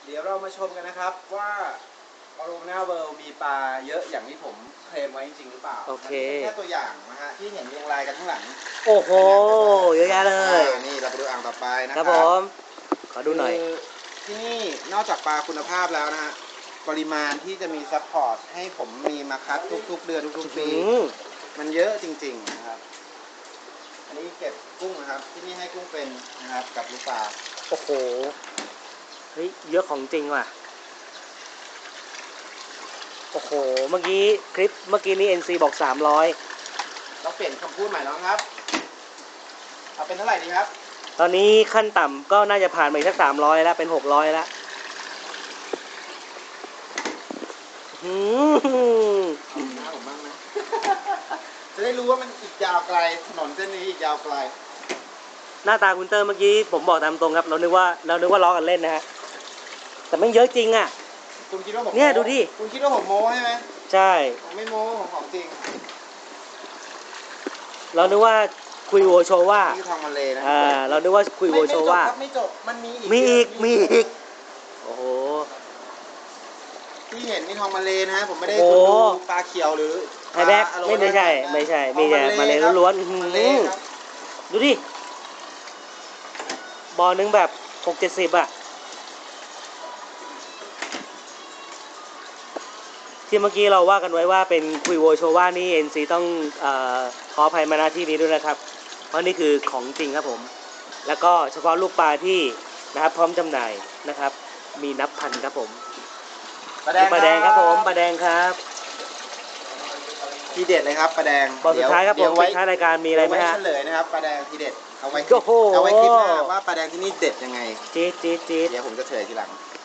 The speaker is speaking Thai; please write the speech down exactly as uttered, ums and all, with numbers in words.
เดี๋ยวเรามาชมกันนะครับว่าออโรนาเวิลด์มีปลาเยอะอย่างที่ผมเคลมไว้จริงหรือเปล่าโอเคมันเป็นแค่ตัวอย่างนะฮะที่เห็นเรียงรายกันข้างหลังโอ้โหเยอะแยะเลยอ่านี่เราไปดูอ่างต่อไปนะคครัรับบผมขอดูหน่อยคือที่นี่นอกจากปลาคุณภาพแล้วนะฮะปริมาณที่จะมีซัพพอร์ตให้ผมมีมาคัดทุกๆเดือนทุกๆปีอืมมันเยอะจริงๆนะครับอันนี้เก็บกุ้งนะครับที่นี่ให้กุ้งเป็นนะครับกับลูกปลาโอ้โหเฮ้ยเยอะของจริงว่ะโอ้โหเมื่อกี้คลิปเมื่อกี้นี้ เอ็น ซี บอกสามร้อยต้องเปลี่ยนคำพูดใหม่แล้วครับเอาเป็นเท่าไหร่ดีครับตอนนี้ขั้นต่ำก็น่าจะผ่านไปสักสามร้อยแล้วเป็นหกร้อยแล้วอืมเอาหน้าผมบ้างนะ จะได้รู้ว่ามันอีกยาวไกลถนนเส้นนี้อีกยาวไกลหน้าตาคุณเตอร์เมื่อกี้ผมบอกตามตรงครับ เรานึกว่าเรานึกว่าล้อกันเล่นนะฮะแต่มันเยอะจริงอ่ะคุณคิดว่าผมเนี่ยดูดิคุณคิดว่าผมโม้ใช่ไหมใช่ผมไม่โม้ผมของจริงเรานึกว่าคุยโวโชว่านี่คือทองมาเลนะอ่าเรานึกว่าคุยโวโชว่าไม่จบครับไม่จบมันมีอีกมีอีกเยะมีอีกโอ้โหที่เห็นนี่ทองมาเลนะฮะผมไม่ได้โอ้คุณโหดูปลาเขียวหรือไฮแบ็คปลาอะโลไม่ไม่ใช่นะไม่ใช่ทมีองแต่มาเลยครับล้วนๆมาเลอื้อหือครับดูดิบอลนึงแบบหกเจ็ดสิบอะที่เมื่อกี้เราว่ากันไว้ว่าเป็นคุยโวโชว่านี่เอ็นซีต้องเอ่อขออภัยมาณที่นี้ด้วยนะครับ เพราะนี่คือของจริงครับผม แล้วก็เฉพาะลูกปลาที่นะครับพร้อมจำหน่ายนะครับ มีนับพันครับผมปลาแดงปลาแดงครับผมปลาแดงครับทีเด็ดเลยครับปลาแดงบอลสุดท้ายครับผเดี๋มวไว้ปิดท้ายรายการมีอะไรไหมเดี๋ยวฮะว้เฉลยนะครับปลาแดงทีเด็ดเอาไว้โอ้โหเอาไว้คลิปหน้าว่าปลาแดงที่นี่เด็ดยังไงจี๊ดจี๊ดจี๊ดเดี๋ยวผมจะเฉลยทีหลัง